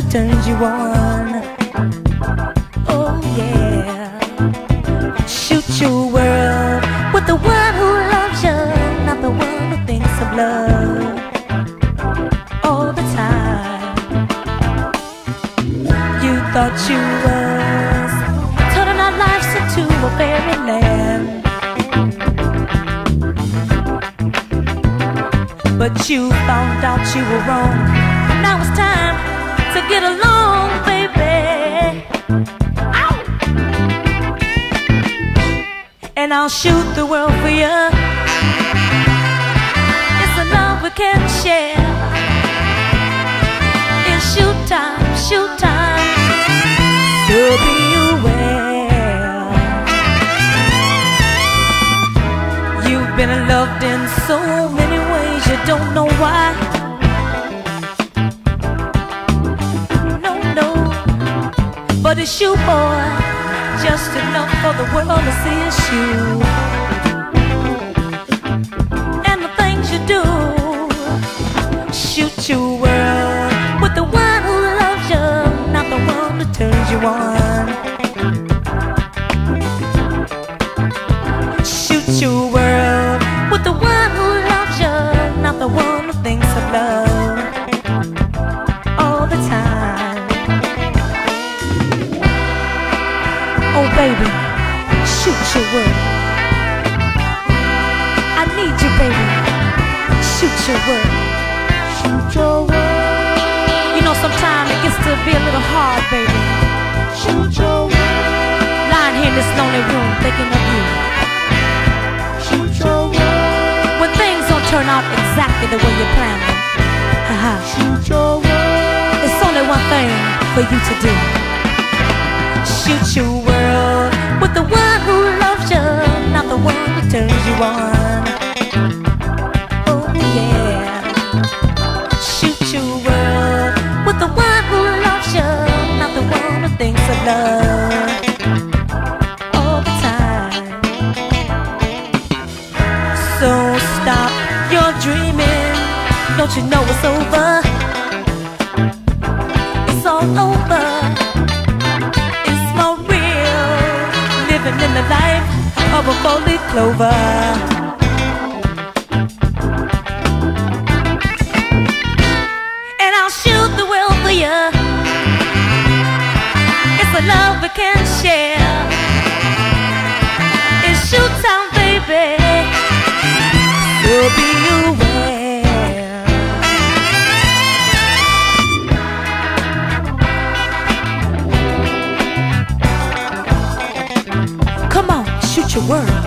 turns you on. Oh yeah. Shoot your world with the one who loves you, not the one who thinks of love all the time. You thought you was turning our lives into a fairyland, but you found out you were wrong. Now it's time to get along, baby. Ow! And I'll shoot the world for you. It's a love we can share. It's shoot time, shoot time. So be aware. You've been loved in so many ways, you don't know why. No, no, but it's you, boy, just enough for the world to see it's you. And the things you do, shoot your world with the one who loves you, not the one who turns you on. Shoot your world with the one who loves you, not the one who thinks of love all the time. Oh baby, shoot your world. I need you, baby. Shoot your world. Shoot your world. You know sometimes it gets to be a little hard, baby. Shoot your world. Lying here in this lonely room thinking of you. Shoot your world. When things don't turn out exactly the way you planned them, shoot your world. It's only one thing for you to do. Shoot your world with the one who loves you, not the one who turns you on. Oh yeah. Shoot your world with the one who loves you, not the one who thinks of love all the time. So stop your dreaming. Don't you know it's over? It's all over. It's more real, living in the life of a four-leaf clover. And I'll shoot the world for you. It's a love we can share. It's shoot time, baby. So be aware. Come on, shoot your world.